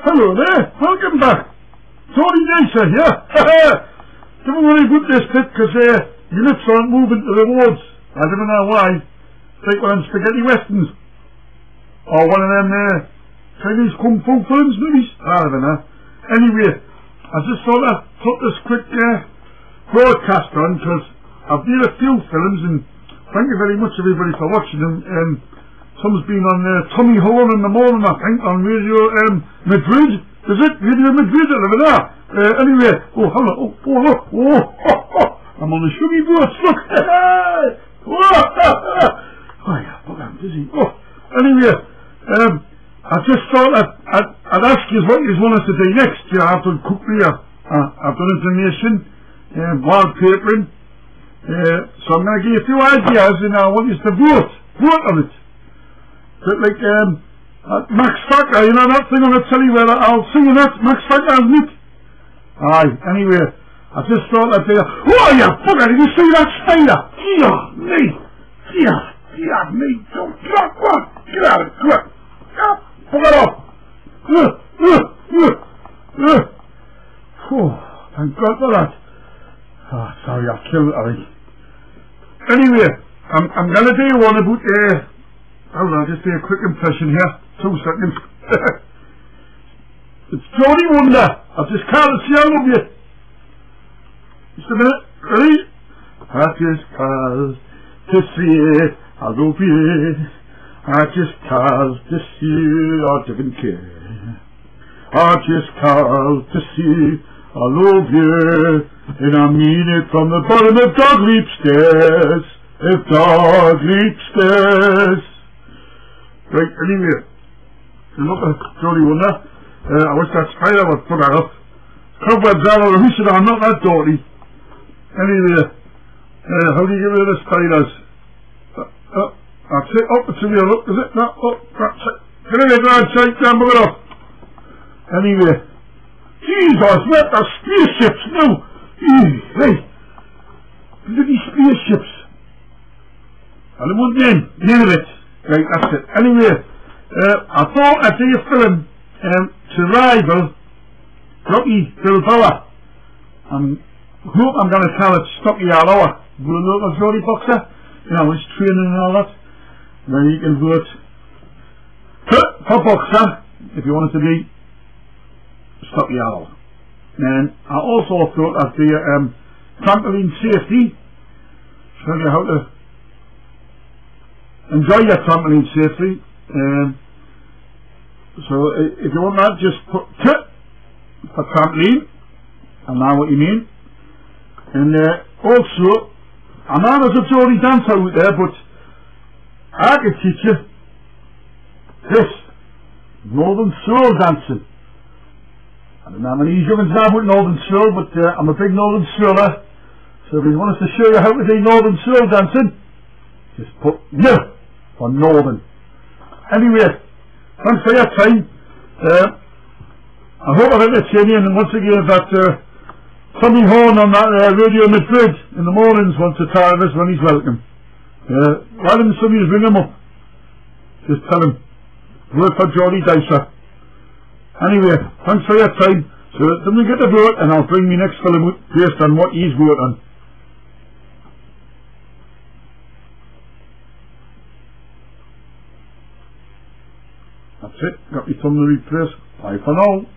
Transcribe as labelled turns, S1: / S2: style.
S1: Hello there, welcome back. Tony Dicer here. Don't worry about this bit, because your lips aren't moving to the words. I don't know why. It's like one of them spaghetti westerns. Or one of them Chinese kung fu films, maybe. I don't know. Anyway, I just thought I'd put this quick broadcast on, because I've made a few films, and thank you very much everybody for watching them. Some's been on Tommy Horn in the morning, I think, on Radio Madrid. Is it? Radio Madrid, over there. Anyway, oh, hello. I'm on the sugary boats, look. Oh, yeah, but I'm dizzy. Oh, anyway, I just thought I'd ask you what you want us to do next. I've done cookery, I've done information, wallpapering. So I'm going to give you a few ideas, and I want you to vote on it. But like Max Factor, you know that thing on the telly where I'll sing that, Max Factor, isn't it? Aye, anyway, I just thought I'd do oh yeah, bugger, did you see that spider? Dear me, don't drop one, get out of it, quick, bugger off. Oh, thank God for that. Oh, sorry, I killed it, I think. Anyway, I'm gonna do one about I'll just do a quick impression here. 2 seconds. It's Jody Wonder. I just can't see all of you. Just a minute. Ready? I just called to see it. I love you. I just called to see it. I didn't care. I just called to see I love you. And I mean it from the bottom of Dog Leap Stairs. If Dog Leap Stairs. Right, anyway, look at Jody Wonder. I wish that spider would put that up. Cobwebs all over, who said I'm not that dirty? Anyway, how do you get rid of the spiders? That's it, up to me, look, is it? No, that's it. Get in there, Grand Sight, down, look it up. Anyway, Jesus, what the spaceships now? Hey, bloody spaceships. I don't want none of it. Right, that's it. Anyway, I thought I'd do a film to rival Rocky Balboa. I hope I'm going to tell it Stocky Alloa, the local Geordie boxer. You know, his training and all that. Then you can vote for boxer if you want it to be Stocky Alloa. And I also thought I'd do trampoline safety. Show you how to enjoy your trampoline safely. So if you want that, just put T for trampoline. I know what you mean. And also, I know there's a Geordie dancer out there, but I can teach you this Northern Soul dancing. I don't know how many young'uns know about Northern Soul, but I'm a big Northern Souler. So if you want us to show you how to do Northern Soul dancing, just put N for Northern. Anyway, thanks for your time. I hope I've entertained you, and once again that Tommy Horn on that Radio Madrid in the mornings wants to tell us when he's welcome. Why didn't somebody just ring him up? Just tell him. Work for Jody Dicer. Anyway, thanks for your time. So then we get the vote, and I'll bring me next film based on what he's voted on. That's it. Got me thumb to replace. Bye for now.